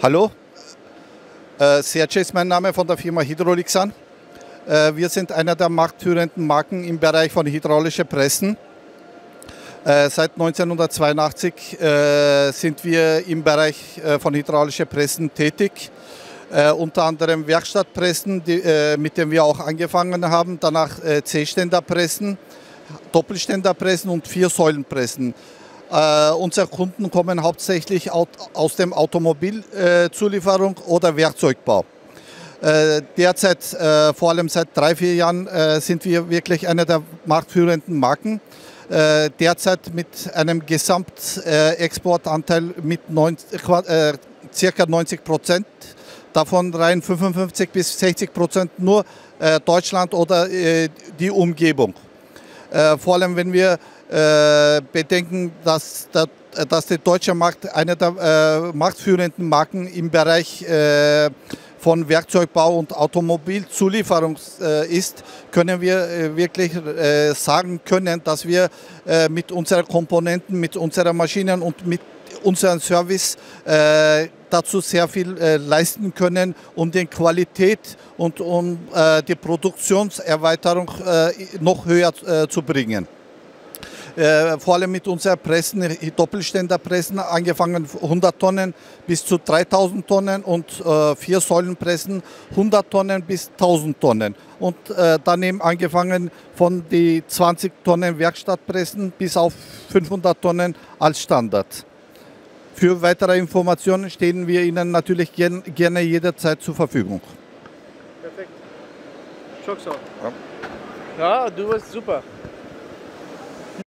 Hallo, Sergej ist mein Name von der Firma Hydrolixan. Wir sind einer der marktführenden Marken im Bereich von hydraulischen Pressen. Seit 1982 sind wir im Bereich von hydraulischen Pressen tätig. Unter anderem Werkstattpressen, mit denen wir auch angefangen haben, danach C-Ständerpressen, Doppelständerpressen und Viersäulenpressen. Unsere Kunden kommen hauptsächlich aus dem Automobilzulieferung oder Werkzeugbau. Derzeit, vor allem seit 3-4 Jahren, sind wir wirklich eine der marktführenden Marken. Derzeit mit einem Gesamtexportanteil mit ca. 90%, davon rein 55 bis 60% nur Deutschland oder die Umgebung. Vor allem, wenn wir bedenken, dass der deutsche Markt einer der marktführenden Marken im Bereich von Werkzeugbau und Automobilzulieferung ist, können wir wirklich sagen können, dass wir mit unseren Komponenten, mit unseren Maschinen und mit unserem Service dazu sehr viel leisten können, um die Qualität und um die Produktionserweiterung noch höher zu bringen. Vor allem mit unseren Pressen, Doppelständerpressen, angefangen 100 Tonnen bis zu 3000 Tonnen und Viersäulenpressen 100 Tonnen bis 1000 Tonnen. Und daneben angefangen von die 20 Tonnen Werkstattpressen bis auf 500 Tonnen als Standard. Für weitere Informationen stehen wir Ihnen natürlich gerne jederzeit zur Verfügung. Perfekt. Çok sağ ol. Ja, du warst super.